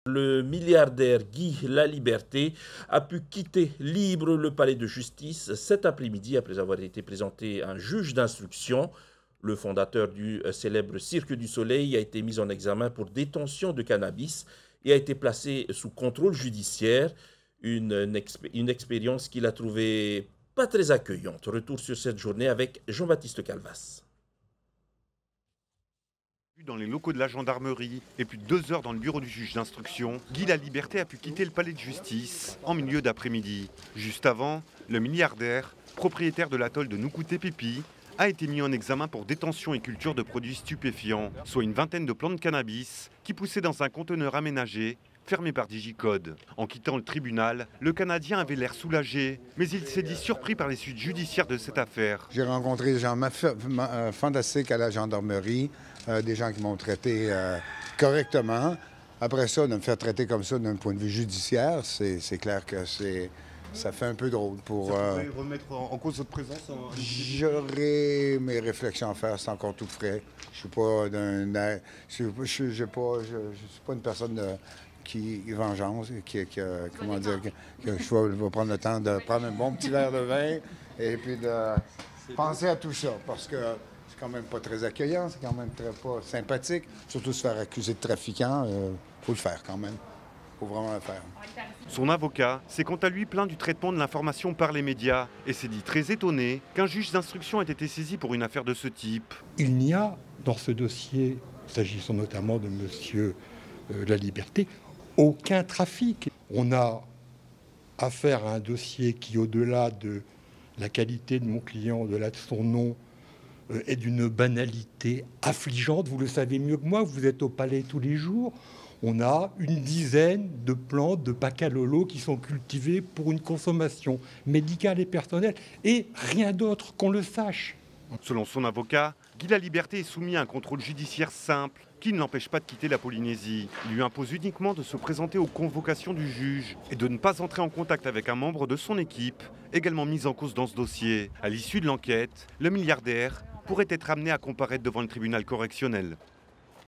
Le milliardaire Guy Laliberté a pu quitter libre le palais de justice cet après-midi après avoir été présenté à un juge d'instruction. Le fondateur du célèbre Cirque du Soleil a été mis en examen pour détention de cannabis et a été placé sous contrôle judiciaire. Une expérience qu'il a trouvée pas très accueillante. Retour sur cette journée avec Jean-Baptiste Calvas. Dans les locaux de la gendarmerie et plus de 2 heures dans le bureau du juge d'instruction, Guy Laliberté a pu quitter le palais de justice en milieu d'après-midi. Juste avant, le milliardaire, propriétaire de l'atoll de Nukute Pepi, a été mis en examen pour détention et culture de produits stupéfiants, soit une vingtaine de plants de cannabis qui poussaient dans un conteneur aménagé fermé par Digicode. En quittant le tribunal, le Canadien avait l'air soulagé, mais il s'est dit surpris par les suites judiciaires de cette affaire. J'ai rencontré des gens fantastiques à la gendarmerie, des gens qui m'ont traité correctement. Après ça, de me faire traiter comme ça d'un point de vue judiciaire, c'est clair que ça fait un peu drôle. Ça pourrait remettre en cause votre présence J'aurais mes réflexions à faire, c'est encore tout frais. Je suis pas une personne qui vengeance, comment dire, que je vais prendre le temps de prendre un bon petit verre de vin et puis de penser à tout ça, parce que c'est quand même pas très accueillant, c'est quand même pas sympathique. Surtout se faire accuser de trafiquant, faut le faire quand même. Faut vraiment le faire. Son avocat s'est quant à lui plaint du traitement de l'information par les médias et s'est dit très étonné qu'un juge d'instruction ait été saisi pour une affaire de ce type. Il n'y a dans ce dossier, s'agissant notamment de M. Laliberté, aucun trafic. On a affaire à un dossier qui, au-delà de la qualité de mon client, au-delà de son nom, est d'une banalité affligeante. Vous le savez mieux que moi, vous êtes au palais tous les jours. On a une dizaine de plantes de Pacalolo qui sont cultivées pour une consommation médicale et personnelle, et rien d'autre, qu'on le sache. Selon son avocat, Guy Laliberté est soumis à un contrôle judiciaire simple qui ne l'empêche pas de quitter la Polynésie. Il lui impose uniquement de se présenter aux convocations du juge et de ne pas entrer en contact avec un membre de son équipe, également mis en cause dans ce dossier. À l'issue de l'enquête, le milliardaire pourrait être amené à comparaître devant le tribunal correctionnel.